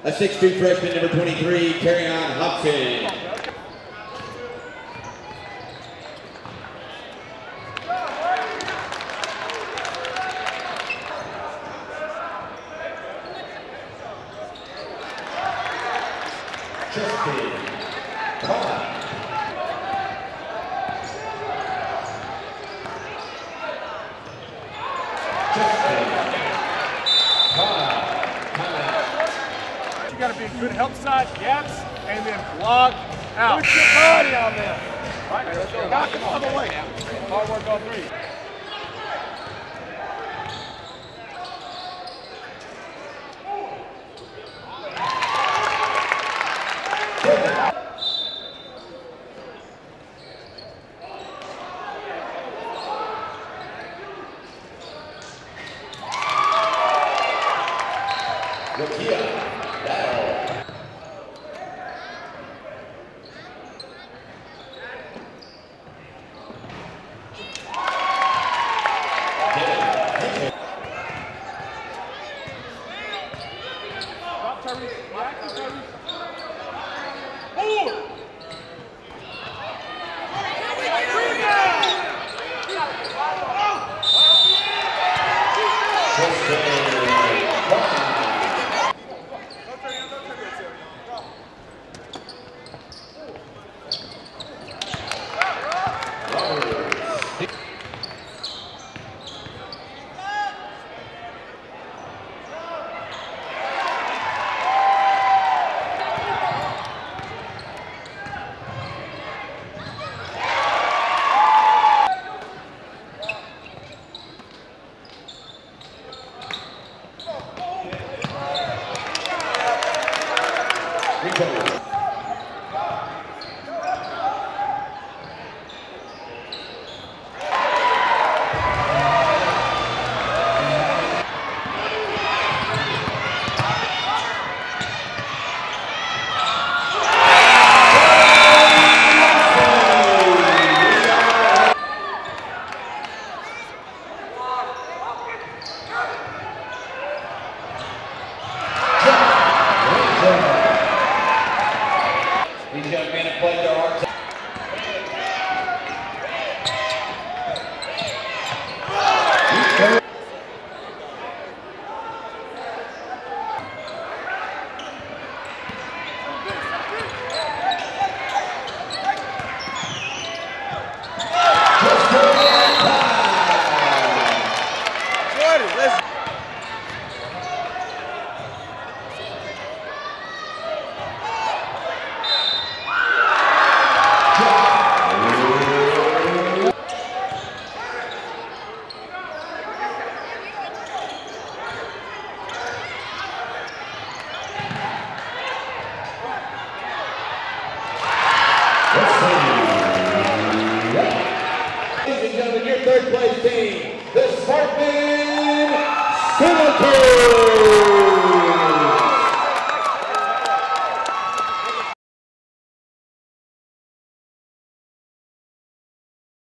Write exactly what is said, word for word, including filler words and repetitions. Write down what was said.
A six two freshman, number twenty-three, Coodieâ Hudson. You got to be good help side, gaps, and then block out. Push your body on them. Right, let's go. Knock them all the way. Hard work on three. These young men have played their hearts out. Ladies and gentlemen, your third place team, the Sparkman Senators.